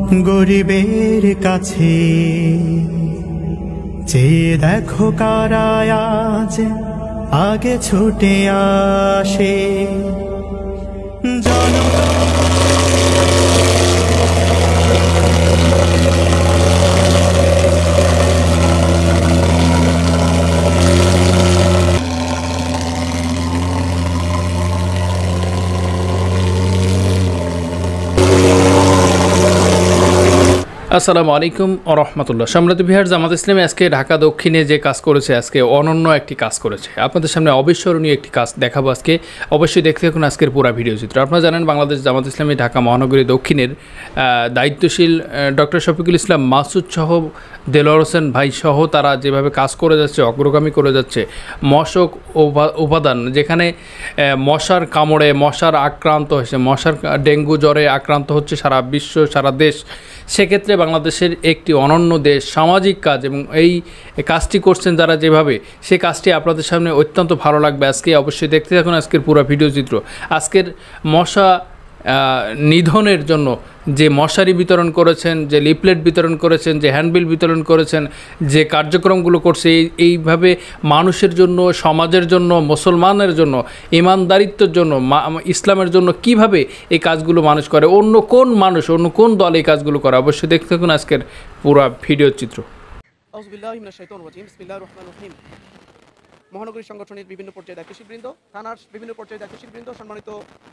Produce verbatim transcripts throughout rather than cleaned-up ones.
গরিবের কাছে। চেয়ে দেখো কারা আজ আগে ছুটে আসে। জনতা আসসালামু আলাইকুম ওয়া রাহমাতুল্লাহ। সম্মানিত ভিউয়ার, জামাত ইসলামী আজকে ঢাকা দক্ষিণে যে কাজ করেছে, আজকে অনন্য একটি কাজ করেছে। আপনাদের সামনে অবিস্মরণীয় একটি কাজ দেখাবো আজকে। অবশ্যই দেখতে থাকুন আজকের পুরো ভিডিও চিত্র। আপনারা জানেন বাংলাদেশ জামাত ইসলামী ঢাকা মহানগরী দক্ষিণের দায়িত্বশীল ডক্টর শফিকুল ইসলাম মাসুদ সহ দেলোয়ার হোসেন ভাই সহ তারা যেভাবে কাজ করে যাচ্ছে, অগ্রগামী করে যাচ্ছে, মশক উপাদান যেখানে মশার কামড়ে মশার আক্রান্ত হয়েছে, মশার ডেঙ্গু জ্বরে আক্রান্ত হচ্ছে সারা বিশ্ব, সারা দেশ, সেক্ষেত্রে বাংলাদেশের একটি অনন্য দেশ সামাজিক কাজ এবং এই কাজটি করছেন যারা যেভাবে, সেই কাজটি আপনাদের সামনে অত্যন্ত ভালো লাগবে। আজকে অবশ্যই দেখতে থাকুন আজকের পুরো ভিডিও চিত্র। আজকের মশা নিধনের জন্য যে মশারি বিতরণ করেছেন, যে লিফলেট বিতরণ করেছেন, যে হ্যান্ডবিল বিতরণ করেছেন, যে কার্যক্রমগুলো করছে, এই এইভাবে মানুষের জন্য, সমাজের জন্য, মুসলমানের জন্য, ইমানদারিত্বের জন্য, ইসলামের জন্য কিভাবে এই কাজগুলো মানুষ করে, অন্য কোন মানুষ, অন্য কোন দল এই কাজগুলো করে, অবশ্যই দেখতে থাকুন আজকের পুরো ভিডিও চিত্র। মহানগরী সংগঠনের বিভিন্ন পর্যায়ে দায়িত্বশীলবৃন্দ, থানার বিভিন্ন পর্যায়ে দায়িত্বশীলবৃন্দ, সম্মানিত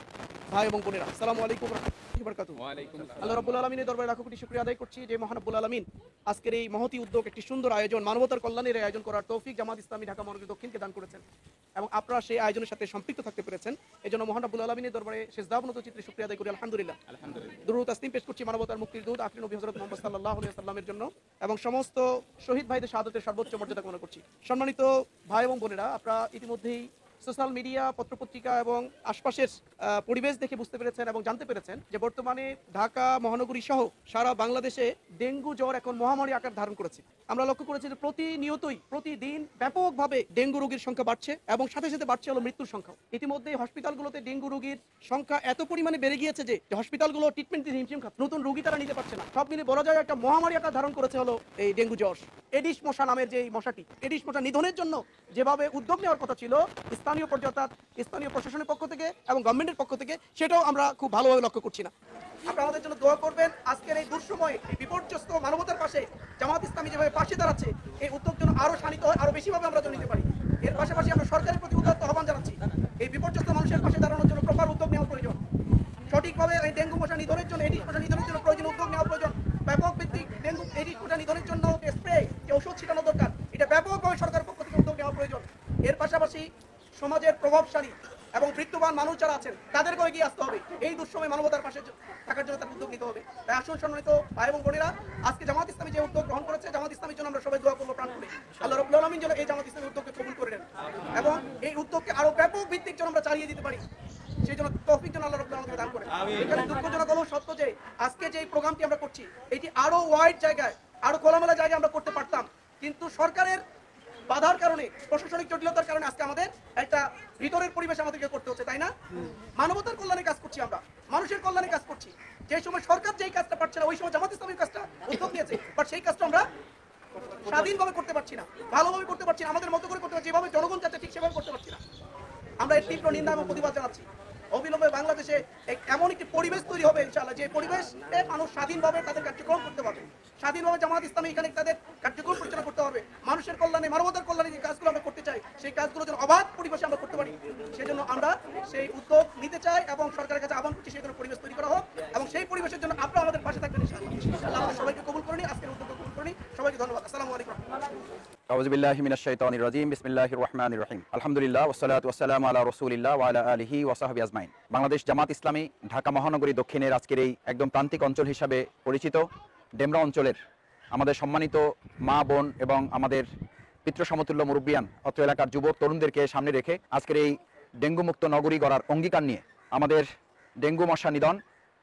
ভাই এবং বোনেরা, আসসালামু আলাইকুম ওয়া রাহমাতুল্লাহি ওয়া বারাকাতুহু। আল্লাহ রাব্বুল আলামিনের দরবারে লাখো কোটি শুকরিয়া আদায় করছি যে মহান রব্বুল আলামিন আজকের এই মহতি উদ্যোগ, একটি সুন্দর আয়োজন, মানবতার কল্যাণের আয়োজন করার তৌফিক জামাত ইসলামী ঢাকা মহানগরী দক্ষিণকে দান করেছেন এবং আপনারা সেই আয়োজনের সাথে সম্পৃক্ত থাকতে পেরেছেন। এই জন্য মহান রব্বুল আলামিনের দরবারে সেজদাবনত চিত্রে শুকরিয়া আদায় করি আলহামদুলিল্লাহ। দুরূদ তাসলিম পেশ করছি মানবতার মুক্তির দূত আখির নবী হযরত মুহাম্মদ সাল্লাল্লাহু আলাইহি ওয়াসাল্লামের জন্য এবং সমস্ত শহীদ ভাইদের শাহাদাতের সর্বোচ্চ মর্যাদা কামনা করছি। সম্মানিত ভাই এবং বোনেরা, আপনারা ইতিমধ্যেই সোশ্যাল মিডিয়া, পত্রপত্রিকা এবং আশপাশের পরিবেশ দেখে বুঝতে পেরেছেন এবং জানতে পেরেছেন যে বর্তমানে ঢাকা মহানগরী সহ সারা বাংলাদেশে ডেঙ্গু জ্বর এখন মহামারী আকার ধারণ করেছে। আমরা লক্ষ্য করেছি যে প্রতিনিয়তই প্রতিদিন ব্যাপকভাবে ডেঙ্গু রোগীর সংখ্যা বাড়ছে এবং সাথে সাথে বাড়ছে হলো মৃত্যুর সংখ্যা। ইতিমধ্যে হসপিটালগুলোতে ডেঙ্গু রোগীর সংখ্যা এত পরিমাণে বেড়ে গিয়েছে যে হসপিটালগুলো ট্রিটমেন্ট দিতে হিমশিম খাচ্ছে, নতুন রোগী তারা নিতে পারছে না। সব মিলে বলা যায় একটা মহামারী আকার ধারণ করেছে হলো এই ডেঙ্গু জ্বর। এডিস মশা নামের যে মশাটি, এডিস মশা নিধনের জন্য যেভাবে উদ্যোগ নেওয়ার কথা ছিল স্থানীয় পর্যায়ে, অর্থাৎ স্থানীয় প্রশাসনের পক্ষ থেকে এবং গভর্নমেন্টের পক্ষ থেকে, সেটাও আমরা খুব ভালোভাবে লক্ষ্য করছি না। আপনারা আমাদের জন্য দোয়া করবেন। আজকের এই দুঃসময়, এই বিপর্যস্ত মানবতার পাশে জামাত ইসলামী যেভাবে পাশে দাঁড়াচ্ছে, এই উদ্যোগ যেন আরো শানিত হয়, আরো বেশিভাবে আমরা নিতে পারি। এর পাশাপাশি আমরা সরকারের প্রতি উদাত্ত আহ্বান জানাচ্ছি, এই বিপর্যস্ত মানুষের পাশে দাঁড়ানোর জন্য প্রপার উদ্যোগ নেওয়া প্রয়োজন। সঠিকভাবে এই ডেঙ্গু মশা নিধনের জন্য, এডিস মশা নিধনের জন্য প্রয়োজন উদ্যোগ নেওয়া প্রয়োজন। ব্যাপক ভিত্তিক ডেঙ্গু এডিস মশা নিধনের জন্য যে স্প্রে, যে ওষুধ ছিটানো দরকার, এটা ব্যাপকভাবে সরকারের পক্ষ থেকে উদ্যোগ নেওয়া প্রয়োজন। এর পাশাপাশি সমাজের প্রভাবশালী এবং বৃত্তবান মানুষ যারা আছেন তাদেরকেও এগিয়ে আসতে হবে, এই দুঃসময় মানবতার পাশে থাকার জন্য তার উদ্যোগ নিতে হবে। তাই আসুন সম্মানিত ভাই এবং বোনেরা, আজকে জামাত ইসলামী যে উদ্যোগ গ্রহণ করেছে, জামাত ইসলামীর জন্য আমরা সবাই দোয়া করবো প্রাণ করে। আল্লাহ রাব্বুল আলামিন যেন এই জামাত ইসলামী উদ্যোগকে কবুল করে নেন এবং এই উদ্যোগকে আরো ব্যাপক ভিত্তিক যেন আমরা চালিয়ে দিতে পারি, সেই জন্য তৌফিক যেন আল্লাহ রাব্বুল আলামিন দান করেন। এখানে দুঃখজনক হলেও সত্য যে আজকে যে প্রোগ্রামটি আমরা করছি, এটি আরো ওয়াইড জায়গায়, আরো খোলামেলা জায়গায় আমরা করতে পারতাম, কিন্তু সরকারের বাধার কারণে, প্রশাসনিক জটিলতার কারণে আজকে আমাদের একটা ভিতরের পরিবেশ আমাদেরকে করতে হচ্ছে, তাই না? মানবতার কল্যাণে কাজ করছি, আমরা মানুষের কল্যাণে কাজ করছি। যে সময় সরকার যেই কাজটা পারছে না, ওই সময় জামাত ইসলামীর কাজটা উদ্যোগ নিয়েছে, বাট সেই কাজটা আমরা স্বাধীনভাবে করতে পারছি না, ভালোভাবে করতে পারছি না, আমাদের মতো করে করতে পারছি, যেভাবে জনগণ চাচ্ছে ঠিক সেভাবে করতে পারছি না। আমরা এর তীব্র নিন্দা এবং প্রতিবাদ জানাচ্ছি। অবিলম্বে বাংলাদেশে এমন একটি পরিবেশ তৈরি হবে ইনশাআল্লাহ, যে পরিবেশে মানুষ স্বাধীনভাবে তাদের কার্যক্রম করতে পারবে, স্বাধীনভাবে জামাত ইসলামী এখানে তাদের কার্যক্রম পরিচালনা করতে পারবে। মানুষের কল্যাণে, মানবতার কল্যাণে যে কাজগুলো আমরা করতে চাই, সেই কাজগুলো যেন অবাধ পরিবেশে আমরা করতে পারি, সেজন্য আমরা সেই উদ্যোগ নিতে চাই এবং সরকারের কাছে আহ্বান করছি সেই জন্য পরিবেশ তৈরি করা হোক এবং সেই পরিবেশের জন্য আপনারা আমাদের পাশে থাকবেন ইনশাআল্লাহ। আমরা সবাইকে কবুল করি, আজকের উদ্যোগ কবুল করি। সবাইকে ধন্যবাদ। আসসালামু আলাইকুম। আউযু বিল্লাহি মিনাশ শাইতানির রাজিম। বিসমিল্লাহির রহমানির রহিম। আলহামদুলিল্লাহ ওয়াসসালাতু ওয়াসসালামু আলা রাসূলিল্লাহ ওয়া আলা আলিহি ওয়া সাহবিহি আজমাইন। বাংলাদেশ জামাত ইসলামী ঢাকা মহানগরী দক্ষিণের আজকের এই একদম প্রান্তিক অঞ্চল হিসাবে পরিচিত ডেমরা অঞ্চলের আমাদের সম্মানিত মা বোন এবং আমাদের পিতৃ সমতুল্য মুরব্বিয়ান, অত্র এলাকার যুবক তরুণদেরকে সামনে রেখে আজকের এই ডেঙ্গু মুক্ত নগরী গড়ার অঙ্গীকার নিয়ে আমাদের ডেঙ্গু মশা নিধন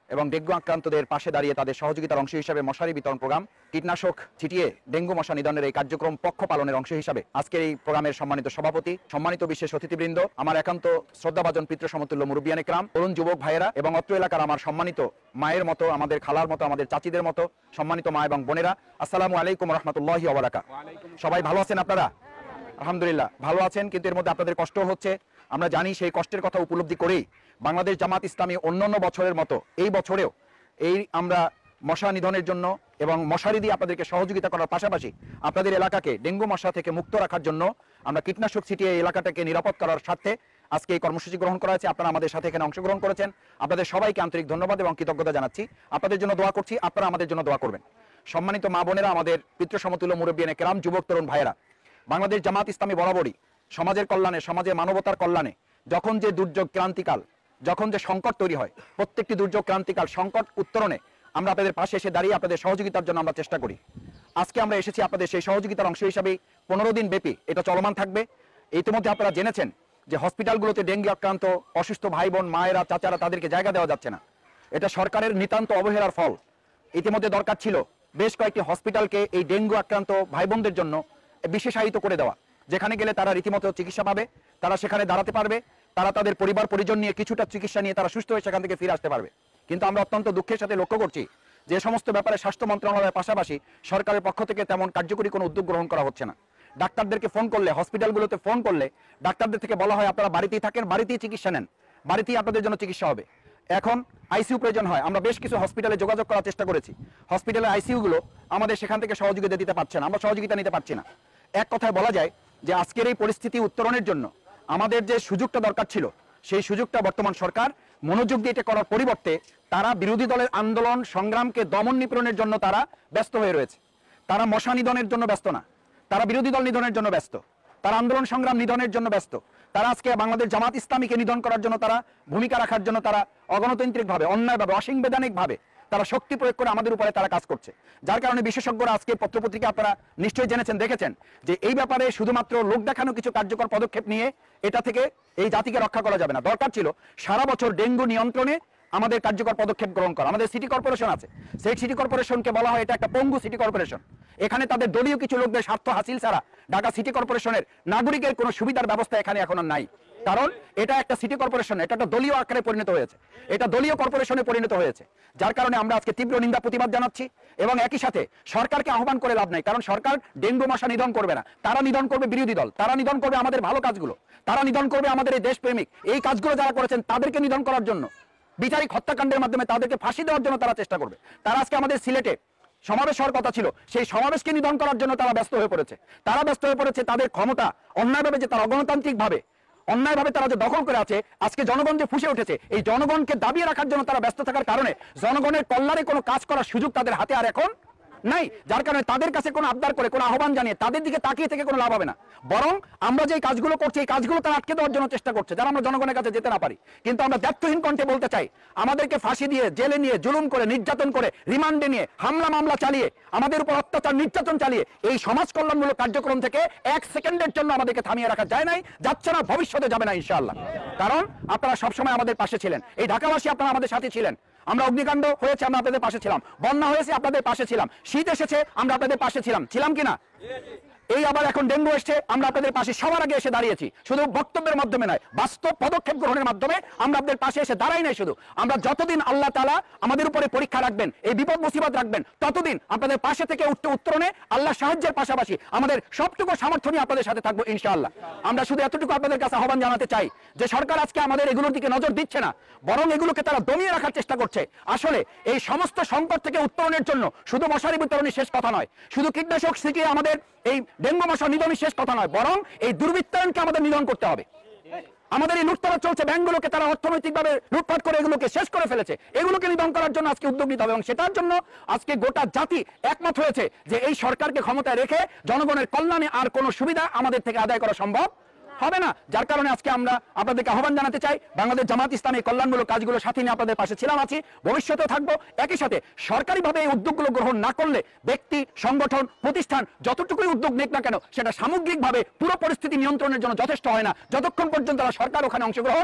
এবং ডেঙ্গু আক্রান্তদের পাশে দাঁড়িয়ে তাদের সহযোগিতার অংশ হিসাবে মশারি বিতরণ প্রোগ্রাম, কীটনাশক ছিটিয়ে ডেঙ্গু মশা নিধনের এই কার্যক্রম পক্ষ পালনের অংশ হিসাবে আজকের এই প্রোগ্রামের সম্মানিত সভাপতি, সম্মানিত বিশেষ অতিথিবৃন্দ, আমার একান্ত শ্রদ্ধাভাজন পিতৃ সমতুল্য মুরব্বিয়ান ইকরাম, তরুণ যুবক ভাইয়েরা এবং অত্র এলাকার আমার সম্মানিত মায়ের মতো, আমাদের খালার মতো, আমাদের চাচিদের মতো সম্মানিত মা এবং বোনেরা, আসসালামু আলাইকুম রহমতুল্লাহি ওয়া বারাকাতুহু। সবাই ভালো আছেন আপনারা? আলহামদুলিল্লাহ ভালো আছেন, কিন্তু এর মধ্যে আপনাদের কষ্ট হচ্ছে। আমরা জানি সেই কষ্টের কথা উপলব্ধি করেই বাংলাদেশ জামাত ইসলামী অন্যান্য বছরের মতো এই বছরেও এই আমরা মশা নিধনের জন্য এবং মশারি দিয়ে আপনাদেরকে সহযোগিতা করার পাশাপাশি আপনাদের এলাকাকে ডেঙ্গু মশা থেকে মুক্ত রাখার জন্য আমরা কীটনাশক ছিটিয়ে এই এলাকাটাকে নিরাপদ করার স্বার্থে আজকে এই কর্মসূচি গ্রহণ করা হয়েছে। আপনারা আমাদের সাথে এখানে অংশগ্রহণ করেছেন, আপনাদের সবাইকে আন্তরিক ধন্যবাদ এবং কৃতজ্ঞতা জানাচ্ছি। আপনাদের জন্য দোয়া করছি, আপনারা আমাদের জন্য দোয়া করবেন। সম্মানিত মা বোনেরা, আমাদের পিতৃ সমতুল্য মুরব্বিয়ানে কেরাম, যুবক তরুণ ভাইয়েরা, বাংলাদেশ জামাত ইসলামী বরাবরই সমাজের কল্যাণে, সমাজের মানবতার কল্যাণে যখন যে দুর্যোগ ক্রান্তিকাল, যখন যে সংকট তৈরি হয়, প্রত্যেকটি দুর্যোগ ক্রান্তিকাল সংকট উত্তরণে আমরা আপনাদের পাশে এসে দাঁড়িয়ে আপনাদের সহযোগিতার জন্য আমরা চেষ্টা করি। আজকে আমরা এসেছি আপনাদের সেই সহযোগিতার অংশ হিসাবে। পনেরো দিন ব্যাপী এটা চলমান থাকবে। ইতিমধ্যে আপনারা জেনেছেন যে হসপিটালগুলোতে ডেঙ্গু আক্রান্ত অসুস্থ ভাই বোন, মায়েরা, চাচারা, তাদেরকে জায়গা দেওয়া যাচ্ছে না। এটা সরকারের নিতান্ত অবহেলার ফল। ইতিমধ্যে দরকার ছিল বেশ কয়েকটি হসপিটালকে এই ডেঙ্গু আক্রান্ত ভাই বোনদের জন্য বিশেষায়িত করে দেওয়া, যেখানে গেলে তারা রীতিমতো চিকিৎসা পাবে, তারা সেখানে দাঁড়াতে পারবে, তারা তাদের পরিবার পরিজন নিয়ে কিছুটা চিকিৎসা নিয়ে তারা সুস্থ হয়ে সেখান থেকে ফিরে আসতে পারবে। কিন্তু আমরা অত্যন্ত দুঃখের সাথে লক্ষ্য করছি যে সমস্ত ব্যাপারে স্বাস্থ্য মন্ত্রণালয়ের পাশাপাশি সরকারের পক্ষ থেকে তেমন কার্যকরী কোনো উদ্যোগ গ্রহণ করা হচ্ছে না। ডাক্তারদেরকে ফোন করলে, হসপিটালগুলোতে ফোন করলে ডাক্তারদের থেকে বলা হয় আপনারা বাড়িতেই থাকেন, বাড়িতেই চিকিৎসা নেন, বাড়িতেই আপনাদের জন্য চিকিৎসা হবে। এখন আইসিইউ প্রয়োজন হয়, আমরা বেশ কিছু হসপিটালে যোগাযোগ করার চেষ্টা করেছি, হসপিটালের আইসিইউগুলো আমাদের সেখান থেকে সহযোগিতা দিতে পারছে না, আমরা সহযোগিতা নিতে পারছি না। এক কথায় বলা যায় যে আজকের এই পরিস্থিতি উত্তরণের জন্য আমাদের যে সুযোগটা দরকার ছিল, সেই সুযোগটা বর্তমান সরকার মনোযোগ দিয়ে এটা করার পরিবর্তে তারা বিরোধী দলের আন্দোলন সংগ্রামকে দমন নিপীড়নের জন্য তারা ব্যস্ত হয়ে রয়েছে। তারা মশা নিধনের জন্য ব্যস্ত না, তারা বিরোধী দল নিধনের জন্য ব্যস্ত, তারা আন্দোলন সংগ্রাম নিধনের জন্য ব্যস্ত। তারা আজকে বাংলাদেশ জামাত ইসলামীকে নিধন করার জন্য, তারা ভূমিকা রাখার জন্য তারা অগণতান্ত্রিকভাবে, অন্যায়ভাবে, অসাংবিধানিকভাবে তারা শক্তি প্রয়োগ করে আমাদের উপরে তারা কাজ করছে। যার কারণে বিশেষজ্ঞরা আজকে পত্রপত্রিকা আপনারা নিশ্চয়ই জেনেছেন, দেখেছেন যে এই ব্যাপারে শুধুমাত্র লোক দেখানো কিছু কার্যকর পদক্ষেপ নিয়ে এটা থেকে এই জাতিকে রক্ষা করা যাবে না। দরকার ছিল সারা বছর ডেঙ্গু নিয়ন্ত্রণে আমাদের কার্যকর পদক্ষেপ গ্রহণ করা। আমাদের সিটি কর্পোরেশন আছে, সেই সিটি কর্পোরেশনকে বলা হয় এটা একটা পঙ্গু সিটি কর্পোরেশন। এখানে তাদের দলীয় কিছু লোকদের স্বার্থ হাসিল ছাড়া ঢাকা সিটি কর্পোরেশনের নাগরিকের কোনো সুবিধার ব্যবস্থা এখানে এখন আর নাই। কারণ এটা একটা সিটি কর্পোরেশন, এটা একটা দলীয় আকারে পরিণত হয়েছে, এটা দলীয় কর্পোরেশনে পরিণত হয়েছে। যার কারণে আমরা আজকে তীব্র নিন্দা প্রতিবাদ জানাচ্ছি এবং একই সাথে সরকারকে আহ্বান করে লাভ নাই। কারণ সরকার ডেঙ্গু মশা নিধন করবে না, তারা নিধন করবে বিরোধী দল, তারা নিধন করবে আমাদের ভালো কাজগুলো, তারা নিধন করবে আমাদের এই দেশপ্রেমিক, এই কাজগুলো যারা করেছেন তাদেরকে নিধন করার জন্য, বিচারিক হত্যাকাণ্ডের মাধ্যমে তাদেরকে ফাঁসি দেওয়ার জন্য তারা চেষ্টা করবে। তারা আজকে আমাদের সিলেটে সমাবেশ হওয়ার কথা ছিল, সেই সমাবেশকে নিধন করার জন্য তারা ব্যস্ত হয়ে পড়েছে। তারা ব্যস্ত হয়ে পড়েছে তাদের ক্ষমতা অন্যায়ভাবে, যে তারা অগণতান্ত্রিক ভাবে অন্যায়ভাবে তারা যে দখল করে আছে, আজকে জনগণ যে ফুঁসে উঠেছে, এই জনগণকে দাবিয়ে রাখার জন্য তারা ব্যস্ত থাকার কারণে জনগণের কল্যাণে কোনো কাজ করার সুযোগ তাদের হাতে আর এখন নাই। যার কারণে তাদের কাছে কোনো আবদার করে, কোনো আহ্বান জানিয়ে তাদের দিকে তাকিয়ে থেকে কোনো লাভ হবে না। বরং আমরা যে কাজগুলো করছি এই কাজগুলো তারা আটকে দেওয়ার জন্য চেষ্টা করছে, যারা আমরা জনগণের কাছে যেতে না পারি। কিন্তু আমরা দায়িত্বহীন কণ্ঠে বলতে চাই, আমাদেরকে ফাঁসি দিয়ে, জেলে নিয়ে, জুলুম করে, নির্যাতন করে, রিমান্ডে নিয়ে, হামলা মামলা চালিয়ে, আমাদের উপর অত্যাচার নির্যাতন চালিয়ে এই সমাজ কল্যাণমূলক কার্যক্রম থেকে এক সেকেন্ডের জন্য আমাদেরকে থামিয়ে রাখা যায় নাই, যাচ্ছে না, ভবিষ্যতে যাবে না ইনশাআল্লাহ। কারণ আপনারা সবসময় আমাদের পাশে ছিলেন, এই ঢাকাবাসী আপনারা আমাদের সাথে ছিলেন। আমরা অগ্নিকাণ্ড হয়েছে, আমরা আপনাদের পাশে ছিলাম, বন্যা হয়েছে, আপনাদের পাশে ছিলাম, শীত এসেছে, আমরা আপনাদের পাশে ছিলাম, ছিলাম কিনা? এই আবার এখন ডেঙ্গু এসছে, আমরা আপনাদের পাশে সবার আগে এসে দাঁড়িয়েছি। শুধু বক্তব্যের মাধ্যমে নয়, বাস্তব পদক্ষেপ গ্রহণের মাধ্যমে আমরা আপনাদের পাশে এসে দাঁড়াই নাই। শুধু আমরা যতদিন আল্লাহ তাআলা আমাদের উপরে পরীক্ষা রাখবেন, এই বিপদ মুসিবত রাখবেন, ততদিন আপনাদের পাশে থেকে উঠতে উত্তরণে আল্লাহ সাহায্যের পাশাপাশি আমাদের সবটুকু সামর্থ্য নিয়ে আপনাদের সাথে থাকবো ইনশাআল্লাহ। আমরা শুধু এতটুকু আপনাদের কাছে আহ্বান জানাতে চাই যে সরকার আজকে আমাদের এগুলোর দিকে নজর দিচ্ছে না, বরং এগুলোকে তারা দমিয়ে রাখার চেষ্টা করছে। আসলে এই সমস্ত সংকট থেকে উত্তরণের জন্য শুধু মশারি বিতরণই শেষ কথা নয়, শুধু কীটনাশক ছিটিয়ে আমাদের এই ডেঙ্গু মশা নিধনই শেষ কথা নয়, বরং এই দুর্বৃত্তায়নকে আমাদের নিধন করতে হবে। আমাদের এই লুটতরাজ চলছে, ব্যাংকগুলোকে তারা অর্থনৈতিকভাবে লুটপাট করে এগুলোকে শেষ করে ফেলেছে, এগুলোকে নিধন করার জন্য আজকে উদ্যোগ নিতে হবে। এবং সেটার জন্য আজকে গোটা জাতি একমত হয়েছে যে এই সরকারকে ক্ষমতায় রেখে জনগণের কল্যাণে আর কোনো সুবিধা আমাদের থেকে আদায় করা সম্ভব হবে না। যার কারণে আজকে আমরা আপনাদেরকে আহ্বান জানাতে চাই, বাংলাদেশ জামাত ইসলামী কল্যাণমূলক কাজগুলোর সাথে নিয়ে আপনাদের পাশে ছিলাম, আছি, ভবিষ্যতেও থাকবো। একই সাথে সরকারিভাবে এই উদ্যোগগুলো গ্রহণ না করলে ব্যক্তি, সংগঠন, প্রতিষ্ঠান যতটুকুই উদ্যোগ নিক না কেন, সেটা সামগ্রিকভাবে পুরো পরিস্থিতি নিয়ন্ত্রণের জন্য যথেষ্ট হয় না, যতক্ষণ পর্যন্ত তারা সরকার ওখানে অংশগ্রহণ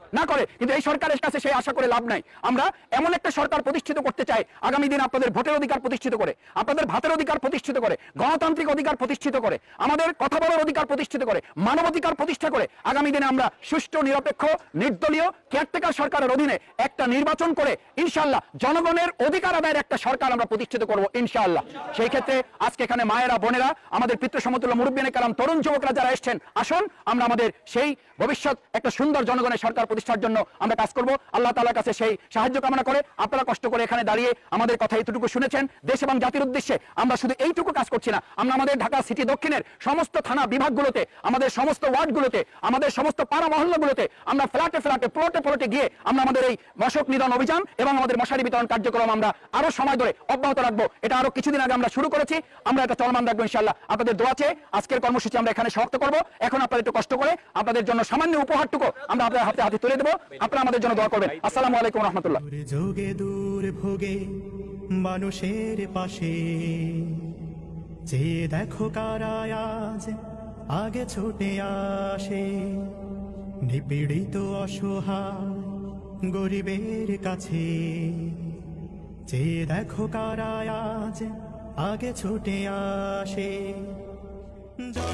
না করে, কিন্তু এই সরকারের কাছে সেই আশা করে লাভ নাই। আমরা এমন একটা সরকার প্রতিষ্ঠিত করতে চাই আগামী দিন আপনাদের ভোটের অধিকার প্রতিষ্ঠিত করে, আপনাদের ভাতের অধিকার প্রতিষ্ঠিত করে, গণতান্ত্রিক অধিকার প্রতিষ্ঠিত করে, আমাদের কথা বলার অধিকার প্রতিষ্ঠিত করে, মানবাধিকার প্রতিষ্ঠা করে আগামী দিনে আমরা সুষ্ঠু নিরপেক্ষ নির্দলীয় কেয়ারটেকার সরকারের অধীনে একটা নির্বাচন করে ইনশাআল্লাহ জনগণের অধিকার আদায়ের একটা সরকার আমরা প্রতিষ্ঠিত করব ইনশাআল্লাহ। সেই ক্ষেত্রে আজকে এখানে মায়েরা, বোনেরা, আমাদের পিতৃ সমতুল্য মুরব্বিয়ানে কালাম, তরুণ যুবকরা যারা এসেছেন, আসুন আমরা আমাদের সেই ভবিষ্যৎ একটা সুন্দর জনগণের সরকার প্রতিষ্ঠার জন্য আমরা কাজ করব। আল্লাহ তাআলার কাছে সেই সাহায্য কামনা করে আপনারা কষ্ট করে এখানে দাঁড়িয়ে আমাদের কথা এতটুকু শুনেছেন। দেশ এবং জাতির উদ্দেশ্যে আমরা শুধু এইটুকু কাজ করছি না, আমরা আমাদের ঢাকা সিটি দক্ষিণের সমস্ত থানা বিভাগগুলোতে, আমাদের সমস্ত ওয়ার্ডগুলোতে, আমাদের সমস্ত পাড়া মহল্লাগুলোতে আমরা ফ্ল্যাটে ফ্ল্যাটে প্লটে প্লটে গিয়ে আমরা আমাদের এই মশক নিধন অভিযান এবং আমাদের মশারি বিতরণ কার্যক্রম আমরা আরো সময় ধরে অব্যাহত রাখবো। এটা আরো কিছুদিন আগে আমরা শুরু করেছি, আমরা এটা চলমান রাখবো ইনশাআল্লাহ। আপনাদের দোয়া চেয়ে আজকের কর্মসূচি আমরা এখানে সমাপ্ত করব। এখন আপনারা একটু কষ্ট করে আপনাদের জন্য সামান্য উপহারটুকু আমরা আপনাদের হাতে হাতে তুলে দেবো। আপনারা আমাদের জন্য দোয়া করবেন। আসসালামু আলাইকুম রহমতুল্লাহ। যোগে দূর ভোগে মানুষের পাশে, যে দেখো কারা আজ আগে ছুটে আসে, নিপীড়িত অসহায় গরিবের কাছে, যে দেখো কারা আজ আগে ছুটে আসে। জন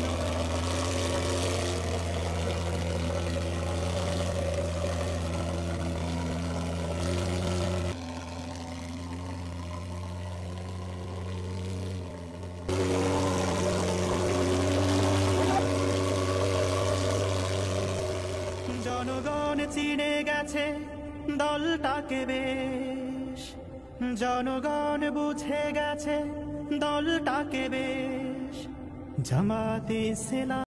জনগণ চিনে গেছে দলটাকে বেশ, জনগণ বুঝে গেছে দলটাকে বেশ, জামাতে ইসলাম।